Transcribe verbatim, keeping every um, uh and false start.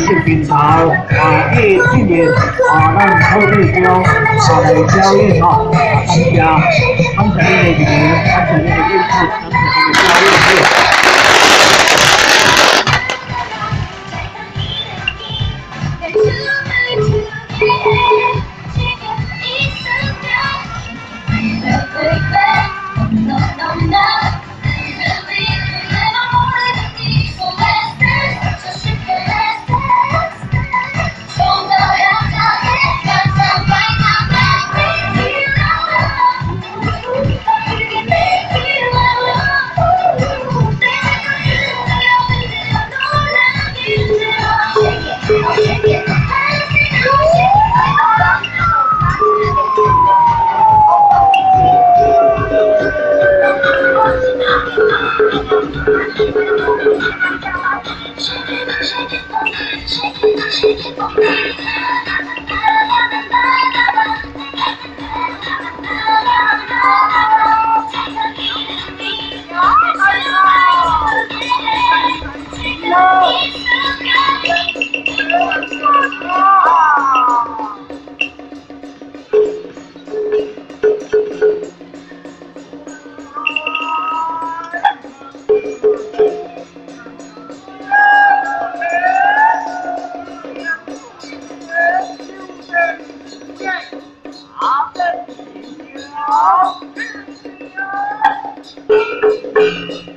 是平常啊，一一年啊，咱特别叫啊来表演吼，啊，感谢感谢恁的热情，感谢恁的应付，感谢恁的表演。好的，好。